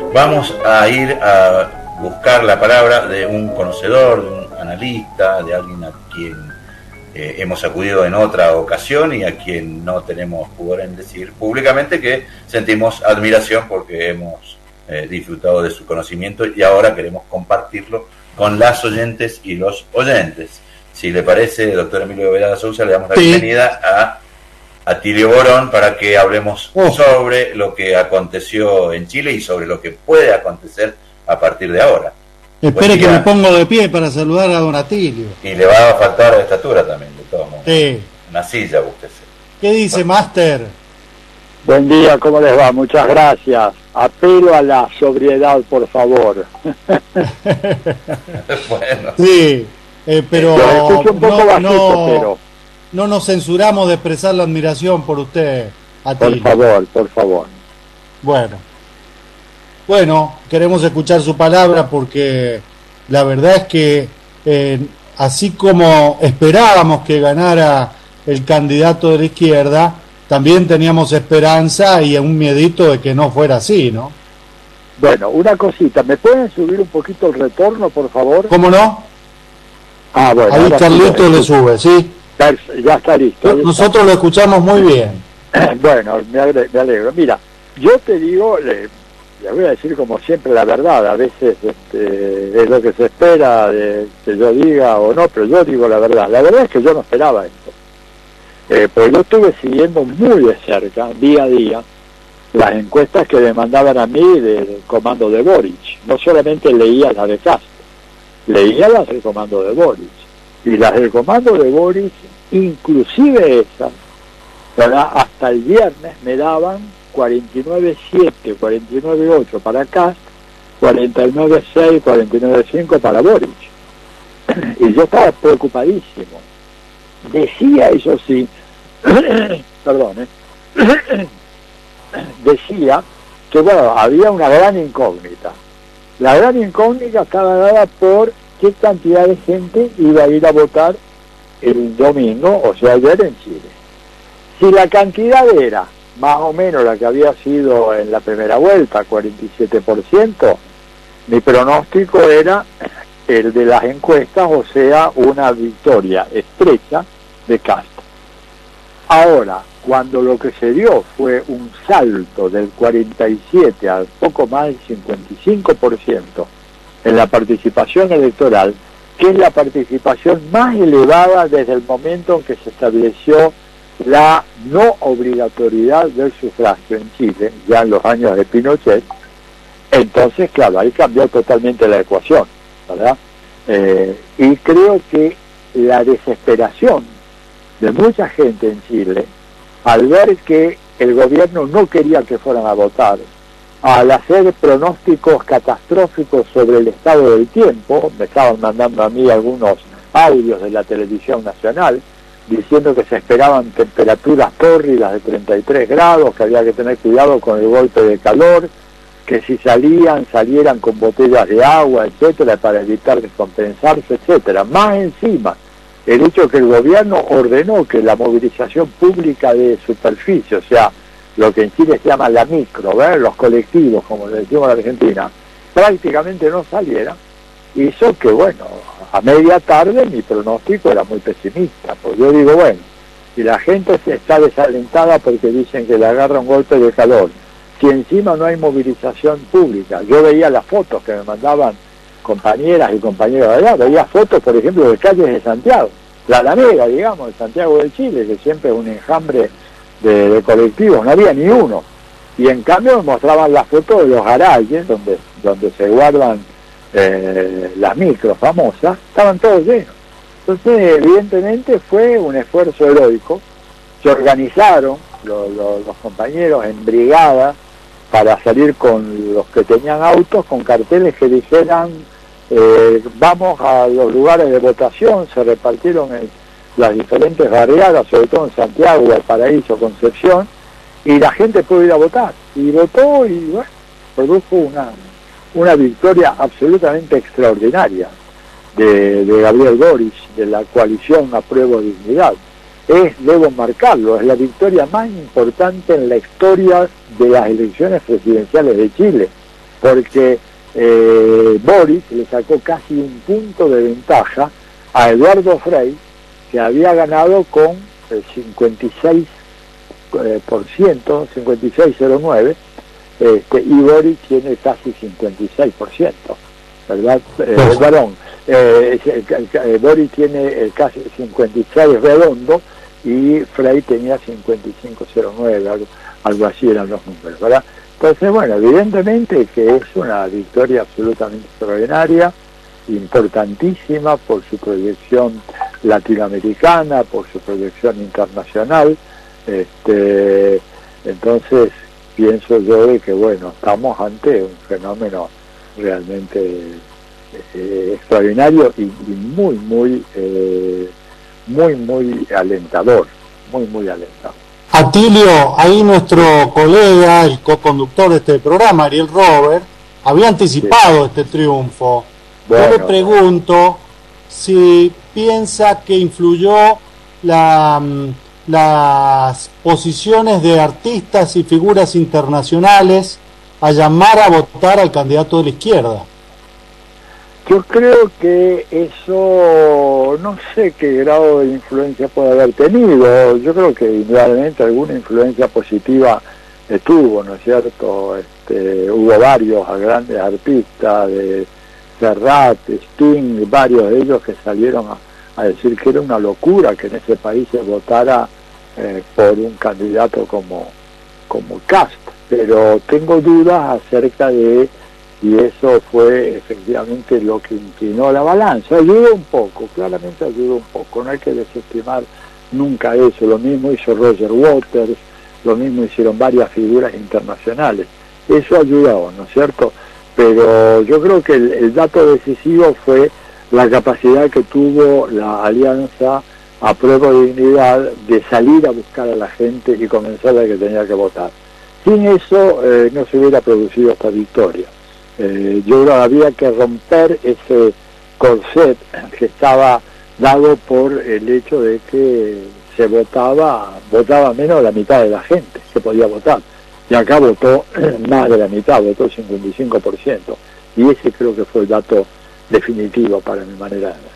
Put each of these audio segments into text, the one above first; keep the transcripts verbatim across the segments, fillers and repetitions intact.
vamos a ir a buscar la palabra de un conocedor, de un analista, de alguien a quien eh, hemos acudido en otra ocasión y a quien no tenemos pudor en decir públicamente que sentimos admiración porque hemos eh, disfrutado de su conocimiento y ahora queremos compartirlo con las oyentes y los oyentes. Si le parece, doctor Emilio Velada Sousa, le damos la sí. bienvenida a Atilio Borón para que hablemos oh. sobre lo que aconteció en Chile y sobre lo que puede acontecer a partir de ahora. Espere que me pongo de pie para saludar a don Atilio. Y le va a faltar la estatura también, de todos modos. Sí. Una silla, búsquese. ¿Qué dice, Máster? Buen día, ¿cómo les va? Muchas gracias. Apelo a la sobriedad, por favor. Bueno. Sí, eh, pero, un poco no, bajito, no, pero no nos censuramos de expresar la admiración por usted, Atilio. Por favor, por favor. Bueno. Bueno, queremos escuchar su palabra porque la verdad es que eh, así como esperábamos que ganara el candidato de la izquierda, también teníamos esperanza y un miedito de que no fuera así, ¿no? Bueno, una cosita, ¿me pueden subir un poquito el retorno, por favor? ¿Cómo no? Ah, bueno. Ahí Carlito le sube, ¿sí? Ya está listo. Nosotros lo escuchamos muy bien. Bueno, me alegro, me alegro. Mira, yo te digo, le, le voy a decir como siempre la verdad, a veces este, es lo que se espera de que yo diga o no, pero yo digo la verdad. La verdad es que yo no esperaba esto. Eh, porque yo estuve siguiendo muy de cerca, día a día, las encuestas que me mandaban a mí del comando de Boric. No solamente leía las de Castro, leía las del comando de Boric. Y las del comando de Boric, inclusive esas, ¿verdad? Hasta el viernes me daban cuarenta y nueve siete, cuarenta y nueve ocho para Castro, cuarenta y nueve seis, cuarenta y nueve cinco para Boric. Y yo estaba preocupadísimo. Decía, eso sí, perdón, ¿eh? decía que, bueno, había una gran incógnita. La gran incógnita estaba dada por qué cantidad de gente iba a ir a votar el domingo, o sea, ayer en Chile. Si la cantidad era más o menos la que había sido en la primera vuelta, cuarenta y siete por ciento, mi pronóstico era el de las encuestas, o sea, una victoria estrecha de Castro. Ahora, cuando lo que se dio fue un salto del cuarenta y siete al poco más del cincuenta y cinco por ciento en la participación electoral, que es la participación más elevada desde el momento en que se estableció la no obligatoriedad del sufragio en Chile, ya en los años de Pinochet, entonces, claro, ahí cambió totalmente la ecuación, ¿verdad? Eh, y creo que la desesperación de mucha gente en Chile, al ver que el gobierno no quería que fueran a votar, al hacer pronósticos catastróficos sobre el estado del tiempo, me estaban mandando a mí algunos audios de la televisión nacional, diciendo que se esperaban temperaturas tórridas de treinta y tres grados, que había que tener cuidado con el golpe de calor, que si salían, salieran con botellas de agua, etcétera, para evitar descompensarse, etcétera. Más encima, el hecho que el gobierno ordenó que la movilización pública de superficie, o sea, lo que en Chile se llama la micro, ¿ver? Los colectivos, como le decimos en Argentina, prácticamente no saliera, hizo que, bueno, a media tarde mi pronóstico era muy pesimista, pues yo digo, bueno, si la gente se está desalentada porque dicen que le agarra un golpe de calor, si encima no hay movilización pública, yo veía las fotos que me mandaban compañeras y compañeros de allá, veía fotos, por ejemplo, de calles de Santiago, la Alameda, digamos, de Santiago de Chile, que siempre es un enjambre de, de colectivos, no había ni uno, y en cambio mostraban las fotos de los garajes, donde, donde se guardan eh, las micros famosas, estaban todos llenos. Entonces, evidentemente fue un esfuerzo heroico, se organizaron los, los, los compañeros en brigadas para salir con los que tenían autos, con carteles que dijeran eh, vamos a los lugares de votación, se repartieron en las diferentes barriadas, sobre todo en Santiago, Valparaíso, Concepción, y la gente pudo ir a votar, y votó y bueno, produjo una, una victoria absolutamente extraordinaria de, de Gabriel Boric, de la coalición Apruebo Dignidad. Es, debo marcarlo, es la victoria más importante en la historia de las elecciones presidenciales de Chile. porque eh, Boric le sacó casi un punto de ventaja a Eduardo Frei, que había ganado con el cincuenta y seis por ciento, cincuenta y seis coma cero nueve, este, y Boric tiene casi cincuenta y seis por ciento, ¿verdad? Eh, pues, varón, eh, eh, Boric tiene eh, casi cincuenta y seis redondo y Frei tenía cincuenta y cinco coma cero nueve, algo, algo así eran los números, ¿verdad? Entonces, bueno, evidentemente que es una victoria absolutamente extraordinaria, importantísima por su proyección latinoamericana, por su proyección internacional. Este, entonces, pienso yo de que, bueno, estamos ante un fenómeno realmente eh, extraordinario y, y muy, muy, eh, muy, muy alentador, muy, muy alentador. Atilio, ahí nuestro colega, el co-conductor de este programa, Ariel Robert, había anticipado sí. este triunfo. Bueno, yo le pregunto si piensa que influyó la, las posiciones de artistas y figuras internacionales a llamar a votar al candidato de la izquierda. Yo creo que eso, no sé qué grado de influencia puede haber tenido. Yo creo que indudablemente alguna influencia positiva tuvo, ¿no es cierto? Este, hubo varios grandes artistas, de Serrat, Sting, varios de ellos que salieron a, a decir que era una locura que en ese país se votara eh, por un candidato como, como Kast. Pero tengo dudas acerca de y eso fue efectivamente lo que inclinó la balanza. Ayudó un poco, claramente ayudó un poco, no hay que desestimar nunca eso. Lo mismo hizo Roger Waters, lo mismo hicieron varias figuras internacionales. Eso ayudó, ¿no es cierto? Pero yo creo que el, el dato decisivo fue la capacidad que tuvo la alianza Apruebo Dignidad de salir a buscar a la gente y convencerla de que tenía que votar. Sin eso eh, no se hubiera producido esta victoria. Eh, yo creo que había que romper ese corset que estaba dado por el hecho de que se votaba, votaba menos de la mitad de la gente que podía votar. Y acá votó más de la mitad, votó el cincuenta y cinco por ciento. Y ese creo que fue el dato definitivo para mi manera de ver.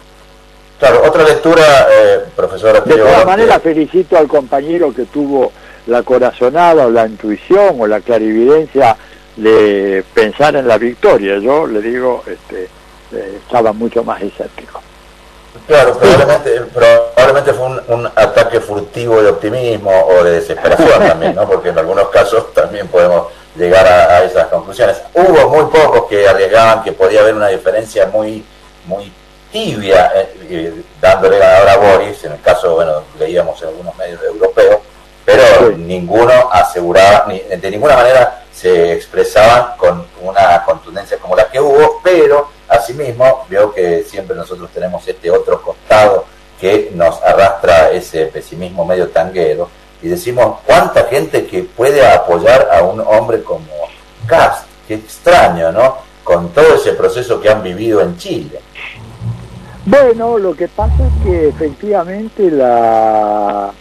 Claro, otra lectura, eh, profesora. De todas maneras, felicito al compañero que tuvo la corazonada o la intuición o la clarividencia de pensar en la victoria. Yo le digo, este, eh, estaba mucho más escéptico. Claro, probablemente, probablemente fue un, un ataque furtivo de optimismo o de desesperación también, ¿no? Porque en algunos casos también podemos llegar a, a esas conclusiones. Hubo muy pocos que arriesgaban que podía haber una diferencia muy, muy tibia, eh, eh, dándole ganador a Boris. En el caso, bueno, leíamos en algunos medios europeos, pero sí. ninguno aseguraba, ni, de ninguna manera se expresaban con una contundencia como la que hubo, pero asimismo veo que siempre nosotros tenemos este otro costado que nos arrastra ese pesimismo medio tanguero y decimos cuánta gente que puede apoyar a un hombre como Kast, qué extraño, ¿no? Con todo ese proceso que han vivido en Chile. Bueno, lo que pasa es que efectivamente la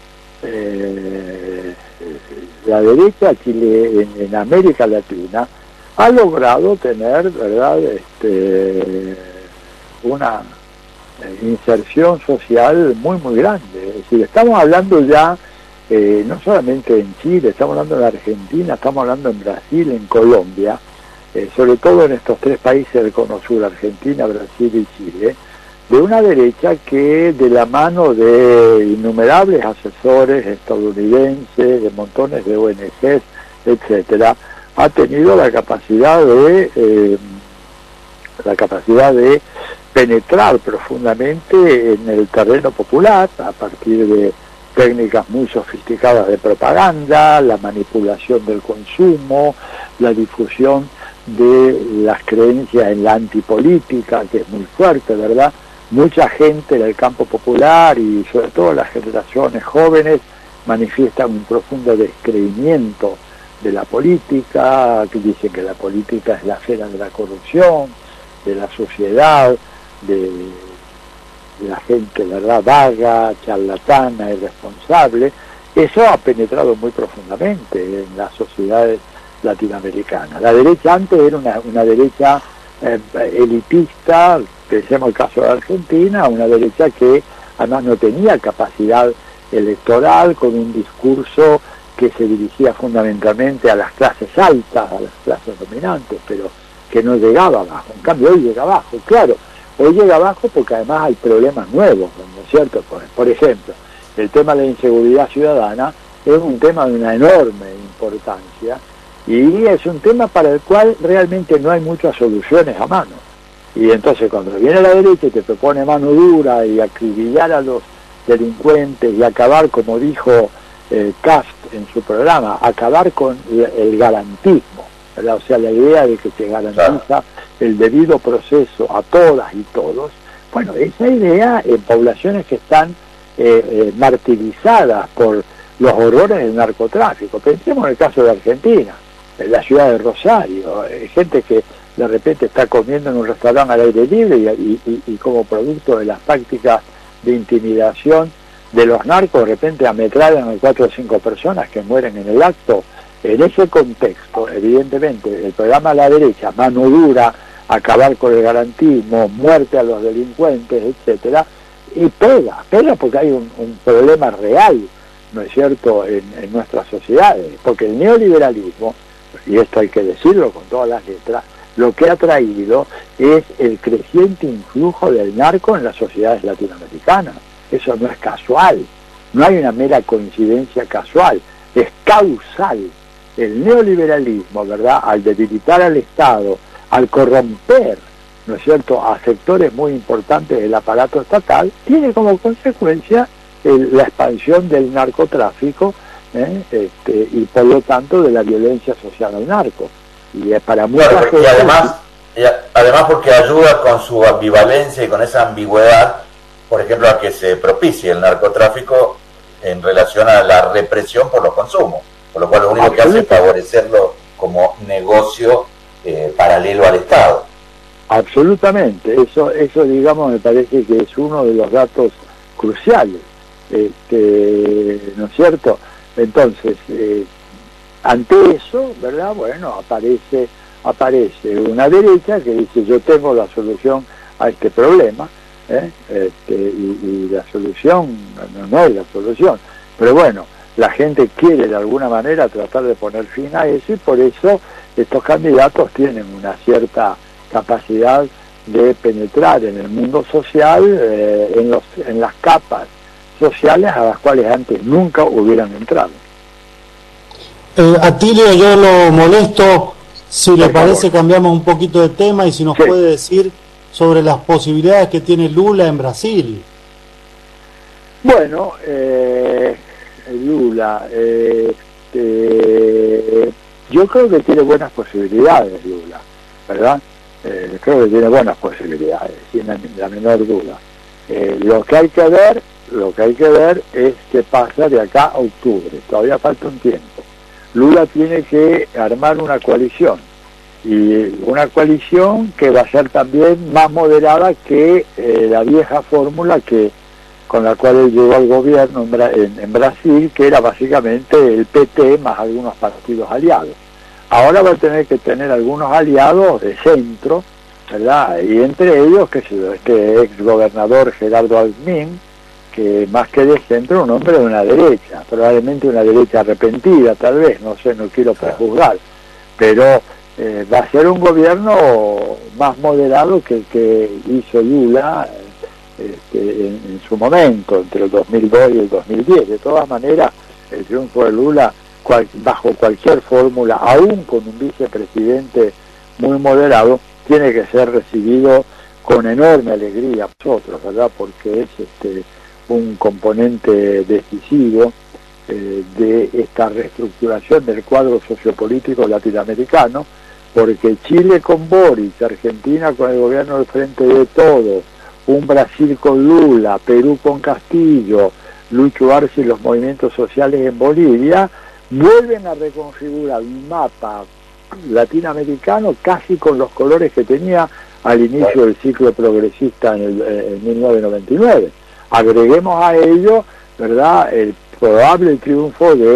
eh, la derecha Chile en, en América Latina ha logrado tener, ¿verdad?, este, una inserción social muy muy grande. Es decir, estamos hablando ya eh, no solamente en Chile, estamos hablando en Argentina, estamos hablando en Brasil, en Colombia, eh, sobre todo en estos tres países del Cono Sur, Argentina, Brasil y Chile, de una derecha que de la mano de innumerables asesores estadounidenses, de montones de O N Ges, etcétera, ha tenido la capacidad de eh, la capacidad de penetrar profundamente en el terreno popular a partir de técnicas muy sofisticadas de propaganda, la manipulación del consumo, la difusión de las creencias en la antipolítica, que es muy fuerte, ¿verdad? Mucha gente del campo popular y sobre todo las generaciones jóvenes manifiestan un profundo descreimiento de la política, que dicen que la política es la esfera de la corrupción, de la sociedad, de, de la gente, ¿verdad?, vaga, charlatana, irresponsable. Eso ha penetrado muy profundamente en las sociedades latinoamericana. La derecha antes era una, una derecha eh, elitista, pensemos el caso de Argentina, una derecha que además no tenía capacidad electoral, con un discurso que se dirigía fundamentalmente a las clases altas, a las clases dominantes, pero que no llegaba abajo. En cambio hoy llega abajo, claro, hoy llega abajo porque además hay problemas nuevos, ¿no es cierto? Por, por ejemplo, el tema de la inseguridad ciudadana es un tema de una enorme importancia y es un tema para el cual realmente no hay muchas soluciones a mano. Y entonces cuando viene la derecha y te propone mano dura y acribillar a los delincuentes y acabar, como dijo eh, Cast en su programa, acabar con el garantismo, ¿verdad? O sea, la idea de que se garantiza el debido proceso a todas y todos. Bueno, esa idea en poblaciones que están eh, eh, martirizadas por los horrores del narcotráfico. Pensemos en el caso de Argentina, en la ciudad de Rosario, hay gente que de repente está comiendo en un restaurante al aire libre y, y, y, y como producto de las prácticas de intimidación de los narcos, de repente ametrallan a cuatro o cinco personas que mueren en el acto. En ese contexto, evidentemente, el programa de la derecha, mano dura, acabar con el garantismo, muerte a los delincuentes, etcétera, y pega, pega porque hay un, un problema real, ¿no es cierto?, en, en nuestras sociedades, porque el neoliberalismo, y esto hay que decirlo con todas las letras, lo que ha traído es el creciente influjo del narco en las sociedades latinoamericanas. Eso no es casual, no hay una mera coincidencia casual, es causal. El neoliberalismo, ¿verdad?, al debilitar al Estado, al corromper, ¿no es cierto?, a sectores muy importantes del aparato estatal, tiene como consecuencia el, la expansión del narcotráfico, ¿eh? este, y por lo tanto de la violencia social al narco. Y es para mucha claro, gente... y además, y además porque ayuda con su ambivalencia y con esa ambigüedad, por ejemplo, a que se propicie el narcotráfico en relación a la represión por los consumos, por lo cual lo único que hace es favorecerlo como negocio eh, paralelo al Estado. Absolutamente, eso, eso digamos me parece que es uno de los datos cruciales, este, ¿no es cierto? Entonces, eh, ante eso, ¿verdad? Bueno, aparece, aparece una derecha que dice yo tengo la solución a este problema, ¿eh? este, y, y la solución no, no es la solución, pero bueno, la gente quiere de alguna manera tratar de poner fin a eso y por eso estos candidatos tienen una cierta capacidad de penetrar en el mundo social, eh, en, los, en las capas sociales a las cuales antes nunca hubieran entrado. Eh, Atilio, yo lo molesto, si le Por parece favor. Cambiamos un poquito de tema y si nos Sí. puede decir sobre las posibilidades que tiene Lula en Brasil. Bueno, eh, Lula, eh, este, yo creo que tiene buenas posibilidades Lula, ¿verdad? Eh, creo que tiene buenas posibilidades, sin la, la menor duda. Eh, lo que hay que ver, lo que hay que ver es qué pasa de acá a octubre, todavía falta un tiempo. Lula tiene que armar una coalición, y una coalición que va a ser también más moderada que eh, la vieja fórmula que con la cual él llegó al gobierno en, Bra en, en Brasil, que era básicamente el P T más algunos partidos aliados. Ahora va a tener que tener algunos aliados de centro, ¿verdad? Y entre ellos, que este ex gobernador Gerardo Alckmin, que más que de centro, un hombre de una derecha, probablemente una derecha arrepentida, tal vez, no sé, no quiero prejuzgar, pero eh, va a ser un gobierno más moderado que el que hizo Lula este, en, en su momento, entre el dos mil dos y el dos mil diez. De todas maneras, el triunfo de Lula, cual, bajo cualquier fórmula, aún con un vicepresidente muy moderado, tiene que ser recibido con enorme alegría por nosotros, ¿verdad? Porque es este un componente decisivo eh, de esta reestructuración del cuadro sociopolítico latinoamericano, porque Chile con Boric, Argentina con el gobierno del Frente de Todos, un Brasil con Lula, Perú con Castillo, Lucho Arce y los movimientos sociales en Bolivia, vuelven a reconfigurar un mapa latinoamericano casi con los colores que tenía al inicio del ciclo progresista en, el, en mil novecientos noventa y nueve. Agreguemos a ello, ¿verdad?, el probable triunfo de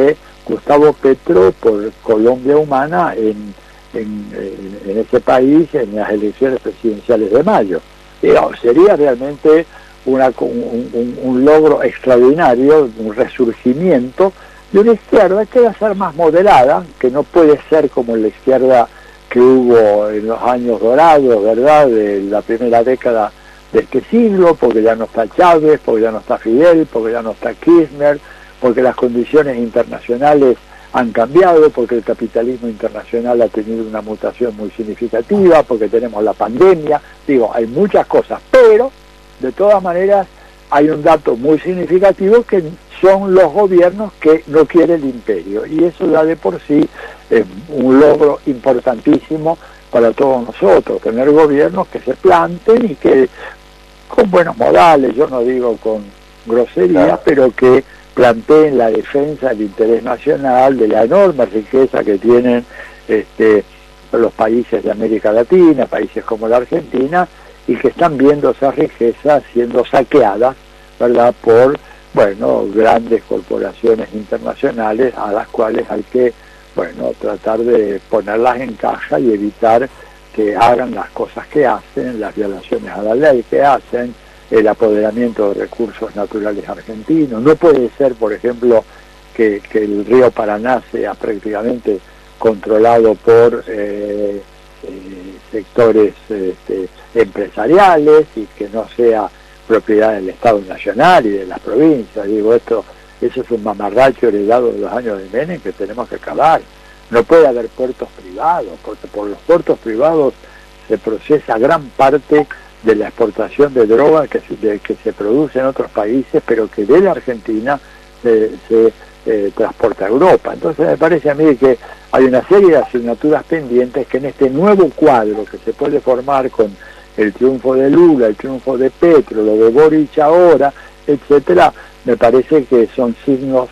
Gustavo Petro por Colombia Humana en, en, en, en ese país en las elecciones presidenciales de mayo. Digo, sería realmente una, un, un, un logro extraordinario, un resurgimiento de una izquierda que va a ser más moderada, que no puede ser como la izquierda que hubo en los años dorados, ¿verdad?, de la primera década de este siglo, porque ya no está Chávez, porque ya no está Fidel, porque ya no está Kirchner, porque las condiciones internacionales han cambiado, porque el capitalismo internacional ha tenido una mutación muy significativa, porque tenemos la pandemia, digo, hay muchas cosas, pero de todas maneras hay un dato muy significativo que son los gobiernos que no quiere el imperio, y eso ya de por sí es un logro importantísimo para todos nosotros, tener gobiernos que se planten y que con buenos modales, yo no digo con grosería, claro, pero que planteen la defensa del interés nacional, de la enorme riqueza que tienen este, los países de América Latina, países como la Argentina, y que están viendo esas riquezas siendo saqueadas, ¿verdad?, por, bueno, grandes corporaciones internacionales a las cuales hay que, bueno, tratar de ponerlas en caja y evitar que hagan las cosas que hacen, las violaciones a la ley que hacen, el apoderamiento de recursos naturales argentinos. No puede ser, por ejemplo, que, que el río Paraná sea prácticamente controlado por eh, eh, sectores este, empresariales y que no sea propiedad del Estado Nacional y de las provincias. Digo, esto, eso es un mamarracho heredado de los años de Menem que tenemos que acabar. No puede haber puertos privados, porque por los puertos privados se procesa gran parte de la exportación de droga que se, de, que se produce en otros países, pero que de la Argentina se, se eh, transporta a Europa. Entonces me parece a mí que hay una serie de asignaturas pendientes que en este nuevo cuadro que se puede formar con el triunfo de Lula, el triunfo de Petro, lo de Boric ahora, etcétera, me parece que son signos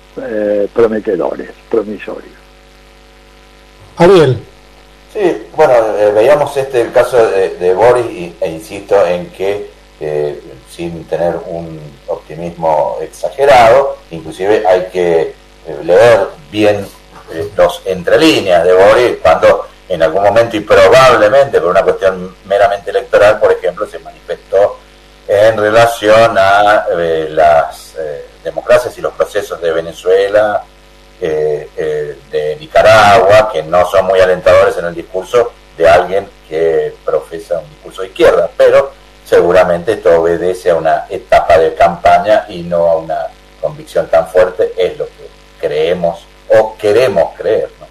eh, prometedores, promisorios. Ariel. Sí, bueno, eh, veíamos este el caso de, de Boris y, e insisto en que eh, sin tener un optimismo exagerado, inclusive hay que eh, leer bien eh, los entre líneas de Boris cuando en algún momento y probablemente por una cuestión meramente electoral, por ejemplo, se manifestó en relación a eh, las eh, democracias y los procesos de Venezuela, Eh, eh, de Nicaragua, que no son muy alentadores en el discurso de alguien que profesa un discurso de izquierda, pero seguramente esto obedece a una etapa de campaña y no a una convicción tan fuerte, es lo que creemos o queremos creer, ¿no?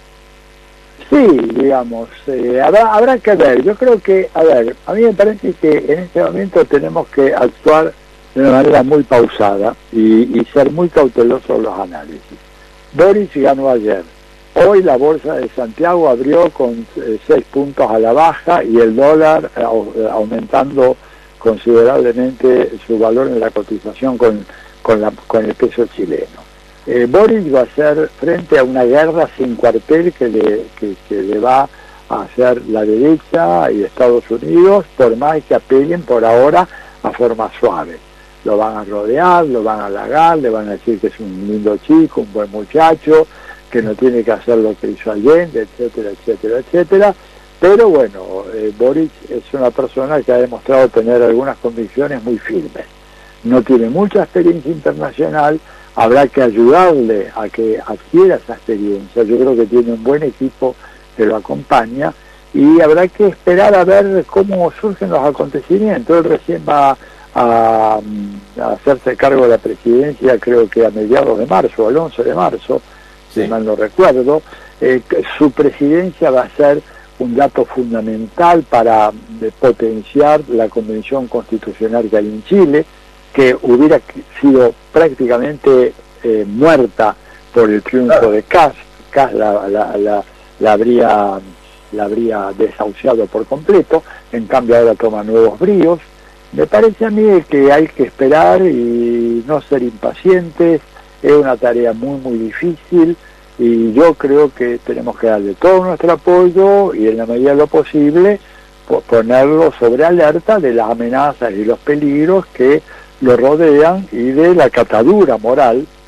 Sí, digamos, eh, habrá, habrá que ver. Yo creo que, a ver, a mí me parece que en este momento tenemos que actuar de una manera muy pausada y, y ser muy cautelosos en los análisis. Boris ganó ayer. Hoy la bolsa de Santiago abrió con eh, seis puntos a la baja y el dólar eh, aumentando considerablemente su valor en la cotización con, con, la, con el peso chileno. Eh, Boris va a hacer frente a una guerra sin cuartel que le, que, que le va a hacer la derecha y Estados Unidos, por más que apelen por ahora a forma suave. Lo van a rodear, lo van a halagar, le van a decir que es un lindo chico, un buen muchacho, que no tiene que hacer lo que hizo Allende, etcétera, etcétera, etcétera. Pero bueno, eh, Boris es una persona que ha demostrado tener algunas convicciones muy firmes. No tiene mucha experiencia internacional, habrá que ayudarle a que adquiera esa experiencia. Yo creo que tiene un buen equipo que lo acompaña y habrá que esperar a ver cómo surgen los acontecimientos. Él recién va A, a hacerse cargo de la presidencia, creo que a mediados de marzo, al once de marzo, sí, si mal no recuerdo. Eh, su presidencia va a ser un dato fundamental para de, potenciar la convención constitucional que hay en Chile, que hubiera sido prácticamente eh, muerta por el triunfo claro. de Kast. Kast la, la, la, la habría la habría desahuciado por completo, en cambio ahora toma nuevos bríos. Me parece a mí que hay que esperar y no ser impacientes, es una tarea muy muy difícil y yo creo que tenemos que darle todo nuestro apoyo y en la medida de lo posible ponerlo sobre alerta de las amenazas y los peligros que lo rodean y de la catadura moral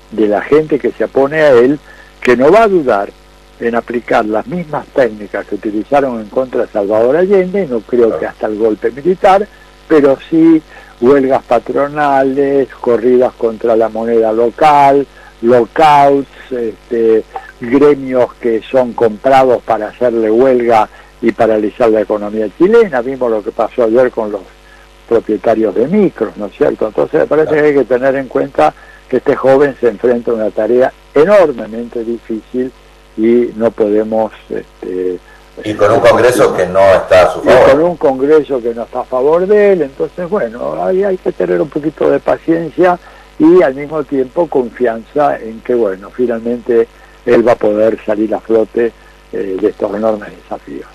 de la gente que se opone a él, que no va a dudar en aplicar las mismas técnicas que utilizaron en contra de Salvador Allende, y no creo que hasta el golpe militar, pero sí huelgas patronales, corridas contra la moneda local, lockouts, este, gremios que son comprados para hacerle huelga y paralizar la economía chilena. Vimos lo que pasó ayer con los propietarios de micros, ¿no es cierto? Entonces me parece que hay que tener en cuenta que este joven se enfrenta a una tarea enormemente difícil y no podemos... Este, y con un Congreso que no está a su favor. Y con un Congreso que no está a favor de él, entonces bueno, ahí hay que tener un poquito de paciencia y al mismo tiempo confianza en que bueno, finalmente él va a poder salir a flote eh, de estos enormes desafíos.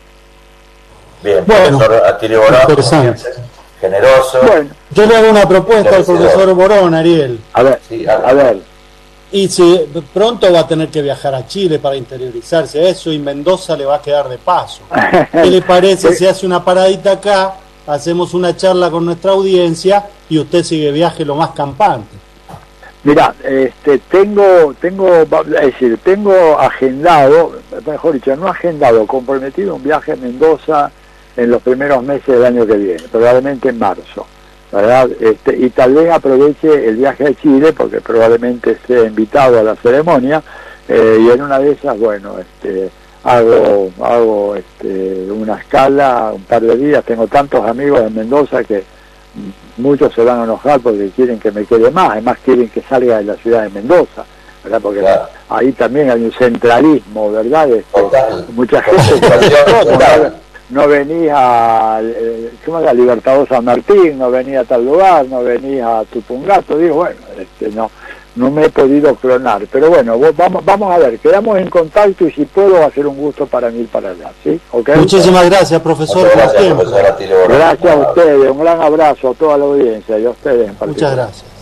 Bien, bueno, profesor Atilio Borón, interesante. Generoso. Bueno, yo le hago una propuesta al profesor Borón, Ariel. A ver, sí, a, a ver. Y si pronto va a tener que viajar a Chile para interiorizarse a eso, y Mendoza le va a quedar de paso. ¿Qué le parece si hace una paradita acá, hacemos una charla con nuestra audiencia y usted sigue viaje lo más campante? Mirá, este, tengo, tengo, es decir, tengo agendado, mejor dicho, no agendado, comprometido un viaje a Mendoza en los primeros meses del año que viene, probablemente en marzo, ¿verdad? Este, y tal vez aproveche el viaje a Chile, porque probablemente esté invitado a la ceremonia, eh, y en una de esas, bueno, este, hago, hago este, una escala, un par de días. Tengo tantos amigos en Mendoza que muchos se van a enojar porque quieren que me quede más, además quieren que salga de la ciudad de Mendoza, ¿verdad? Porque claro, ahí también hay un centralismo, ¿verdad? Este, total, mucha gente total, no, no venía a, eh, ¿cómo era? Libertador San Martín, no venía a tal lugar, no venía a Tupungato, digo, bueno, este, no, no me he podido clonar, pero bueno, vamos, vamos a ver, quedamos en contacto y si puedo va a ser un gusto para mí ir para allá, ¿sí? ¿Okay? Muchísimas gracias, profesor. Gracias, profesor Atilio Borón. Gracias a ustedes, un gran abrazo a toda la audiencia y a ustedes en particular. Muchas gracias.